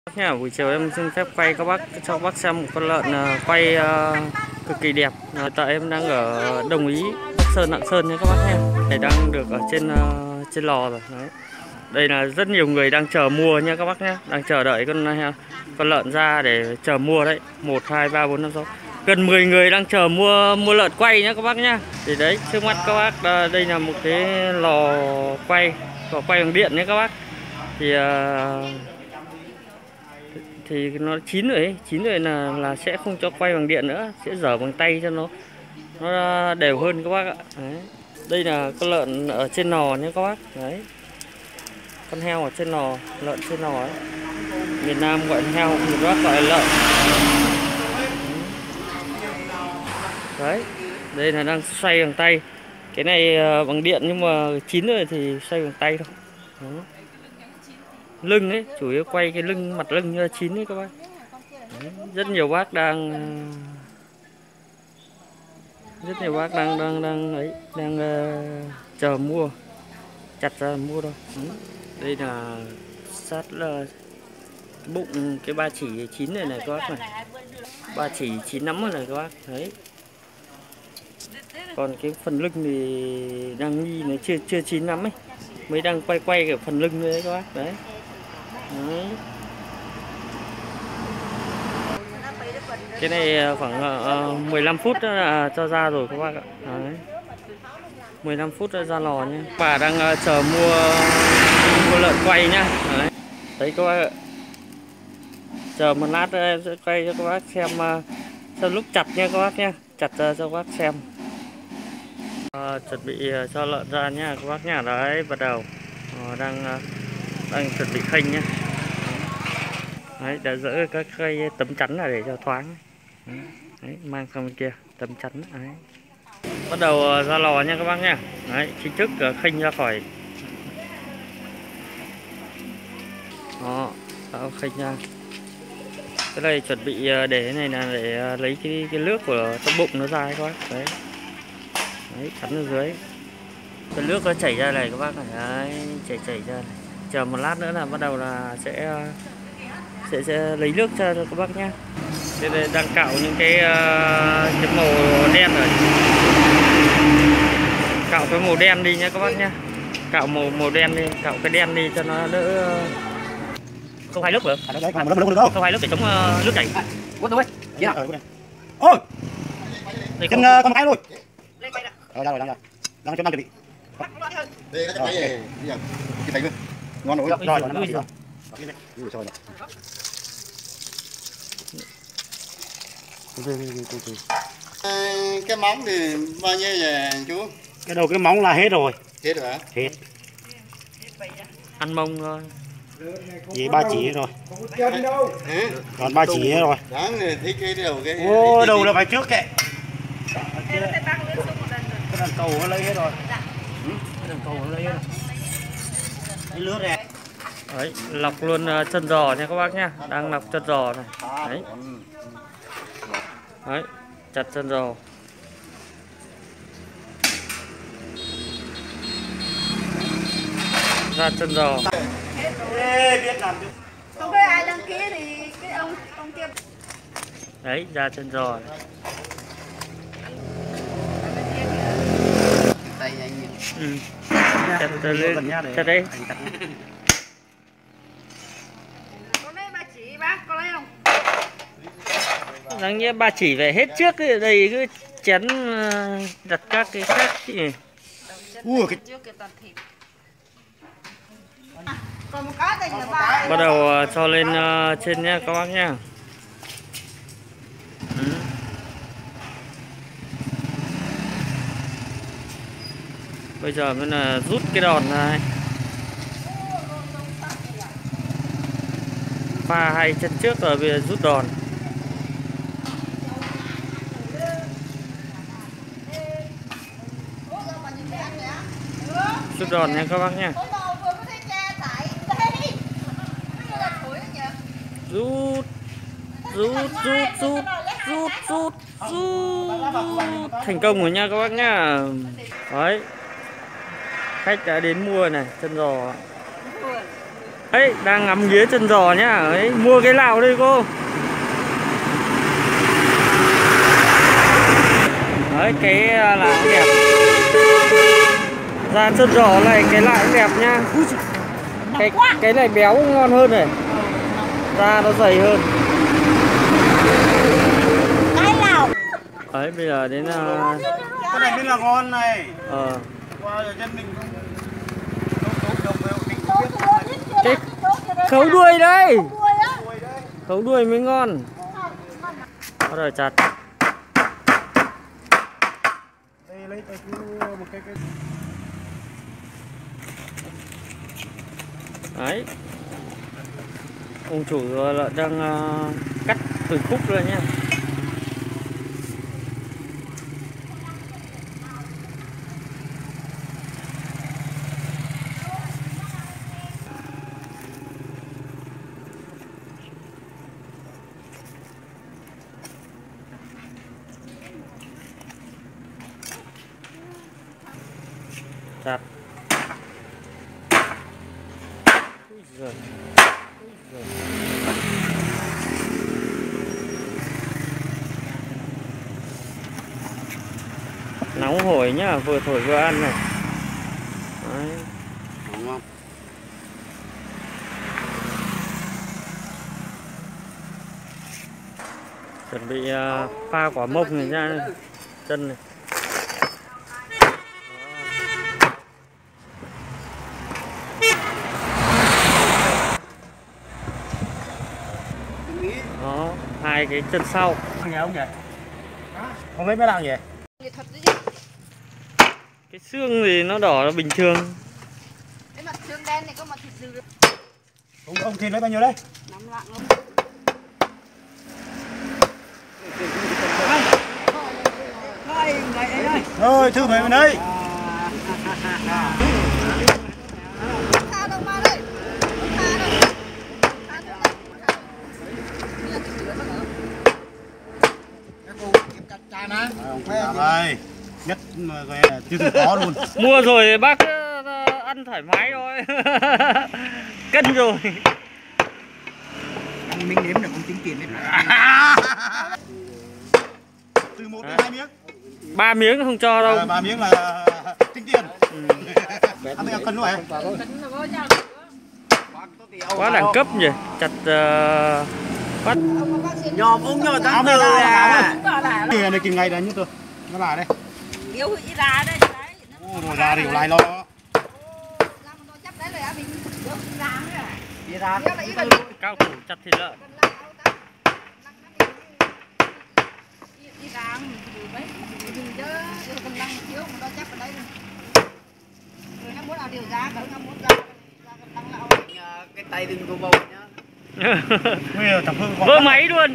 Nha, buổi chiều em xin phép quay các bác cho các bác xem một con lợn quay cực kỳ đẹp. Tại em đang ở Đồng Ý, Bắc Sơn, Lạng Sơn nha các bác nha. Này đang được ở trên lò rồi. Đấy. Đây là rất nhiều người đang chờ mua nha các bác nhé, đang chờ đợi con lợn ra để chờ mua đấy. 1 2 3 4 5 6 gần 10 người đang chờ mua lợn quay nhá các bác nhá. Thì đấy, trước mắt các bác đây là một cái lò quay bằng điện nhé các bác. Thì nó chín rồi ấy, chín rồi là sẽ không cho quay bằng điện nữa, sẽ dở bằng tay cho nó đều hơn các bác ạ. Đấy. Đây là con lợn ở trên nò nhé các bác. Đấy. Con heo ở trên lò, lợn trên lò ấy. Miền Nam gọi là heo, miền Bắc gọi là lợn. Đấy, đây là đang xoay bằng tay. Cái này bằng điện nhưng mà chín rồi thì xoay bằng tay thôi. Đó. Lưng ấy, chủ yếu quay cái lưng, mặt lưng như chín ấy các bác. Đấy, rất nhiều bác đang chờ mua, chặt ra mua thôi. Đây là sát là bụng cái ba chỉ chín này các bác này, ba chỉ chín nắm rồi này các bác. Đấy. Còn cái phần lưng thì đang nghi nó chưa chín lắm ấy, mới đang quay cái phần lưng đấy các bác. Đấy. Đấy. Cái này khoảng 15 phút là cho ra rồi các bác ạ. Đấy. 15 phút ra lò nhé. Bà đang chờ mua lợn quay nhá. Đấy. Đấy các bác ạ. Chờ một lát em sẽ quay cho các bác xem lúc chặt nha các bác nhé. Chặt ra cho các bác xem. Chuẩn bị cho lợn ra nha các bác nhá. Đấy, bắt đầu đang chuẩn bị khênh nhá. Đấy, đã dỡ các cây tấm chắn là để cho thoáng. Đấy, mang sang bên kia tấm chắn. Đấy. Bắt đầu ra lò nha các bác nhá. Đấy, chính thức khênh ra khỏi. Đó, khênh ra. Cái này chuẩn bị để cái này là để lấy cái nước của trong bụng nó ra các bác. Đấy. Đấy, chắn ở dưới. Cái nước nó chảy ra này các bác này. Đấy, chảy ra này. Chờ một lát nữa là bắt đầu là sẽ lấy nước cho các bác nhé. Đây đang cạo những cái màu đen rồi. Cạo cái màu đen đi nha các bác nhé. Cạo màu đen đi, cạo cái đen đi cho nó đỡ. Không hai lớp được. Không hai lớp để chống nước chảy. Quất thôi. Ôi. Chân con cái luôn. Rồi ra rồi, đang cho đang chuẩn bị. Đây cái máy này, cái tay luôn. Ngon rồi. Rồi. Cái móng thì bao nhiêu vậy chú? Cái đầu cái móng là hết rồi. Hết rồi hả? Hết. Ăn mông thôi. Chỉ ba chỉ rồi. Còn ba chỉ rồi. Đáng thích cái đầu cái. Ô, đầu là phải trước kệ. Cái đàn cầu nó lấy hết rồi. Cái đàn cầu nó lấy hết rồi. Cái lứa này. Đấy, lọc luôn chân giò nha các bác nhá. Đang lọc chân giò này. Đấy. Đấy, chặt chân giò. Ra chân giò. Biết làm chứ. Không biết ai đăng ký thì cái ông kia. Đấy, ra chân giò này. Tay anh nhỉ? Chặt đấy. Có lấy ba chỉ bác, có lấy không? Đáng nhẽ ba chỉ về hết trước cái đây cứ chén đặt các cái khác chị. Cái Còn một cái thì là ba. Bắt đầu cho lên trên nha các bác nhá. Bây giờ mới là rút cái đòn ra. Pha hai chân trước rồi bây giờ rút đòn. Rút đòn nha các bác nha. Rút thành công rồi nha các bác nhá. Đấy, khách đã đến mua này, chân giò Ấy, đang ngắm nghía chân giò nhá. Ấy, mua cái nào đây cô? Đấy, cái là cũng đẹp. Da chân giò này cái lại cũng đẹp nhá. Cái này béo ngon hơn này. Da nó dày hơn. Đấy, bây giờ đến cái này mới là ngon này. Qua dân mình cái khấu đuôi đây. Khấu đuôi mới ngon. Bắt đầu chặt. đây lấy một cái Đấy. Ông chủ lợn đang cắt từng khúc rồi nhá. Chặt. Rồi. Nóng hổi nhá, vừa thổi vừa ăn này. Đấy. đúng không? Chuẩn bị pha quả mông này nha. Chân này. Đó, hai cái chân sau. Nghe không nhỉ? Không lấy mấy lạng nhỉ? Cái xương thì nó đỏ là bình thường. Cái mặt xương đen này có mặt thịt dư. Ông thịt lấy bao nhiêu đây? 5 lạng không? Rồi, thư về bên đây. Tha đâu mà đây. Tha đâu. Đây, nhất chưa từng có luôn. Mua rồi bác ăn thoải mái thôi. Cân rồi. Mình nếm được cũng tính tiền đấy. Từ 1 đến 2 miếng. 3 miếng không cho đâu. 3 miếng là tính tiền. Ăn theo cân rồi. Quá đẳng cấp nhỉ. Chặt bắt. Nhòm ông nhòm tăng từ à. Thì này kìm ngày đấy như tôi. Nó là đây. Yếu thì ra đây. Rồi ra thì lại lo. Cao thủ chặt thịt lợn. Cái tay đừng có bầu nhá. Bây giờ tập hương Vỡ máy luôn.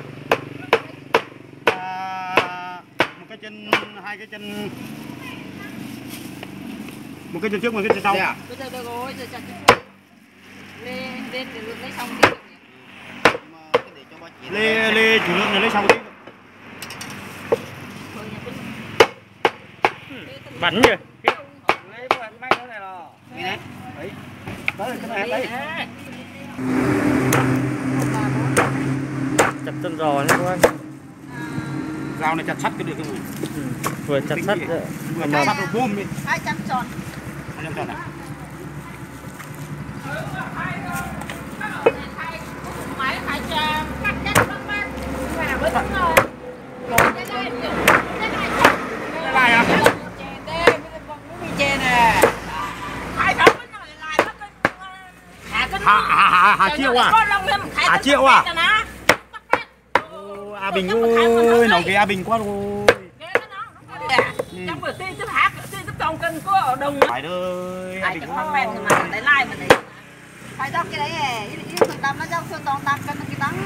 Một cái chân, hai cái chân. Một cái chân trước, một cái chân sau. Bây giờ được rồi, giờ chặt lên để lấy xong đi. Lê chủ lượng này lấy xong đi. Bắn nhỉ. Lấy bộ máy nữa này là. Đấy. Đấy, cái này đấy. Chặt chân giò nhé các anh. Dao này chặt sắt cái được không? Vừa chặt sắt vừa chặt sắt rồi bôm đi. 200 tròn. 200 tròn à? Máy phải cắt cắt bác. Mà mới đúng rồi. Cái này à? Hà Triệu à? Hà Triệu à? A Bình ơi, nó cái A Bình quá rồi. Trong bữa tiên chứ hát, tiên chứ trồng cân có đồng. Phải ơi, A Bình quá. Mà lấy like mình đấy. Phải cho cái đấy ý thường tâm nó cho thường toàn tâm cân cái đắng.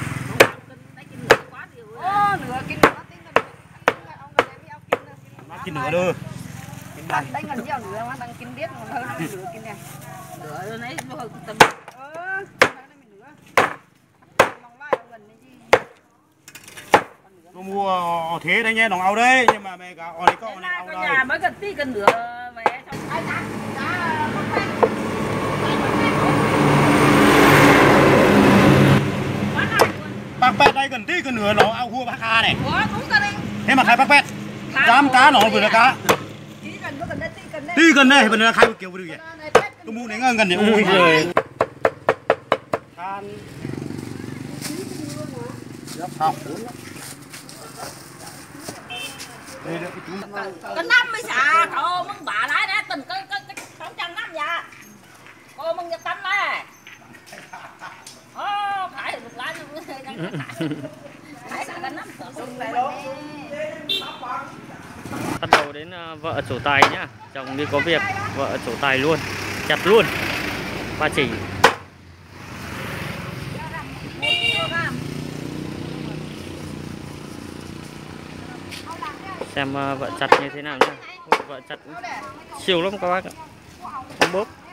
Nửa kinh nó tính là ông cái đấy ông kinh. Nó kinh nửa đưa. Đánh gần nhiều nửa mà đang kinh biết còn hơn nửa kinh này. Nửa lấy vô tầm. Tôi mua thế đấy nhé, đồng Âu đấy, nhưng mà mày cả ở đấy có Âu đây. Nhà mới cần tí cần nửa về trong. pet đây gần tí gần nửa nó ao hua bác ca này. Ủa, đúng ta đi. Thế mà khai bác pet. Cám cá nó vừa là cá. Tí gần đây vừa là khai kiểu vừa được vậy. Cái mu này gần này ui rồi. Không. Cái năm mới xả, cô mừng bà lái nè, tình cái không trăm năm dạ. Cô mừng nhập tánh nè. Phải được lái luôn. Phải xả cái năm Bắt đầu đến vợ chủ tài nhá, chồng đi có việc, vợ chủ tài luôn, chặt luôn, ba chỉ. Xem vợ chặt như thế nào nhá. Vợ chặt siêu lắm các bác ạ, không bốp.